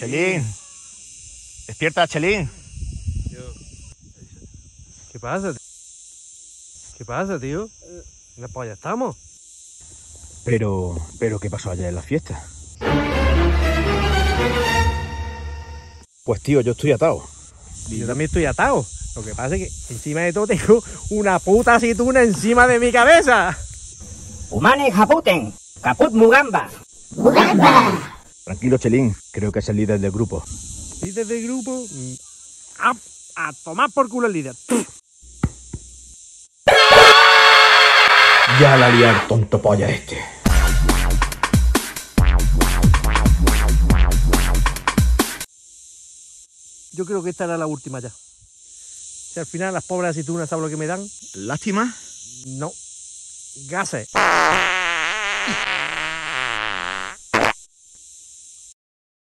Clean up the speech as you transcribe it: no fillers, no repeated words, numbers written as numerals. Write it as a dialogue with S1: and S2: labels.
S1: Chelín. Despierta, Chelín.
S2: ¿Qué pasa? ¿Qué pasa, tío? ¿En la polla estamos?
S1: Pero, ¿qué pasó ayer en la fiesta? Pues tío, yo estoy atado.
S2: Yo también estoy atado. Lo que pasa es que encima de todo tengo una puta aceituna encima de mi cabeza.
S3: Humane Japuten, Caput Mugamba.
S1: Tranquilo, Chelín. Creo que es el líder del grupo.
S2: ¿Líder del grupo? A tomar por culo el líder.
S1: Ya la liar, tonto polla este.
S2: Yo creo que esta era la última ya. Si al final las pobres aceitunas, ¿sabes lo que me dan?
S1: ¿Lástima?
S2: No. Gases.